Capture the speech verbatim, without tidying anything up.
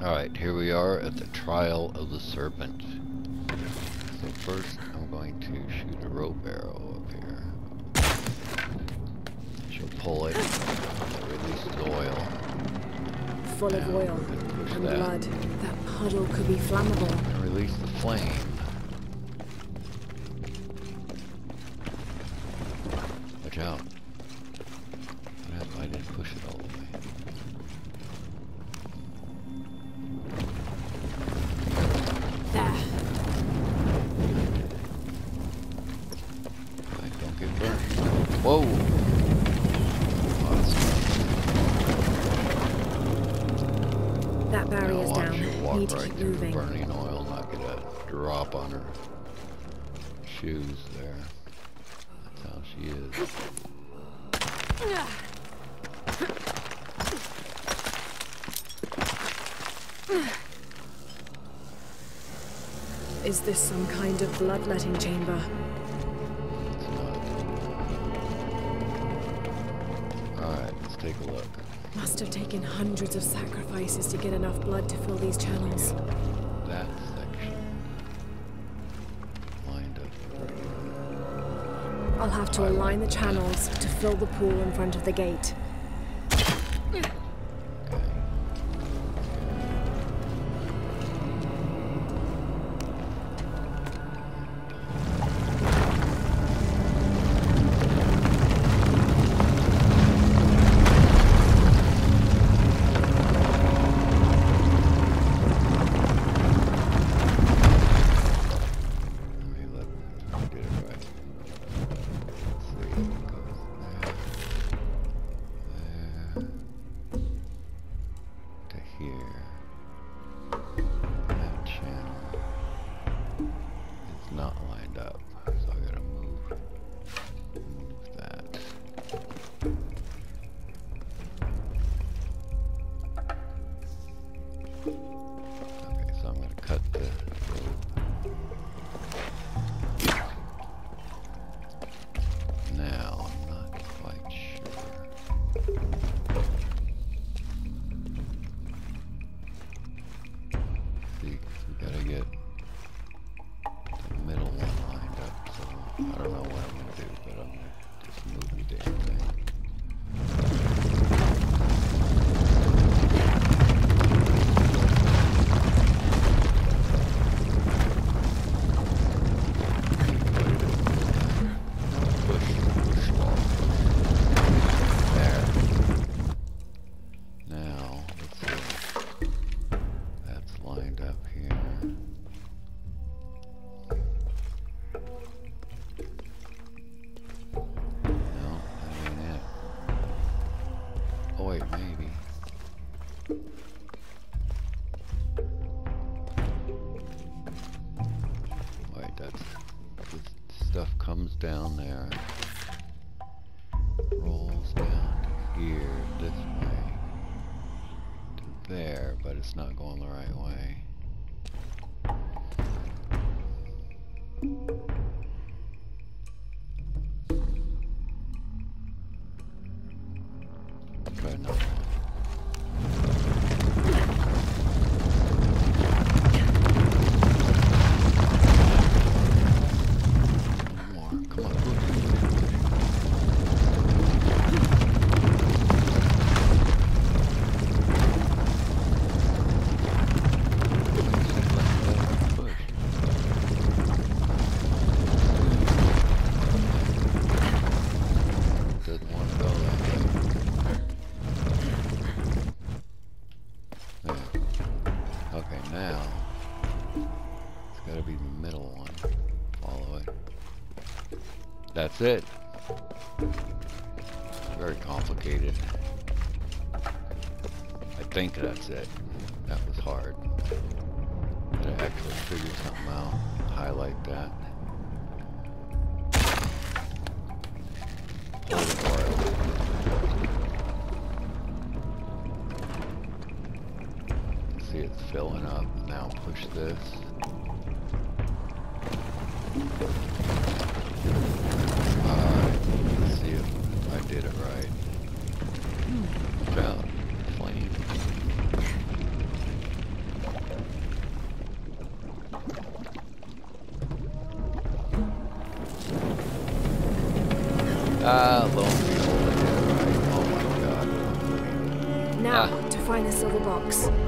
Alright, here we are at the trial of the Serpent. So first I'm going to shoot a rope arrow up here. She'll pull it, it releases oil. Full now, of oil and that. blood. That puddle could be flammable. And release the flame. Watch out. What happened? I didn't push it all the way. There. Right, don't get burned. Whoa! Oh, That barrier's now watch down. her walk Need to right keep through the moving. burning oil, not get a drop on her shoes there. That's how she is. Is this some kind of bloodletting chamber? It's not. Alright, let's take a look. Must have taken hundreds of sacrifices to get enough blood to fill these channels. That section lined up. I'll have to align the channels to fill the pool in front of the gate. Comes down there, rolls down to here, this way, to there, but it's not going the right way. Try another one. That's it. Very complicated. I think that's it. That was hard. Gotta actually figure something out. Highlight that. Hold the oil. See, it's filling up. Now push this. Alright, let's see if I did it right. Watch out, flame. Ah, lo and behold, I did it right. Oh my god. Now, Ah. to find the silver box.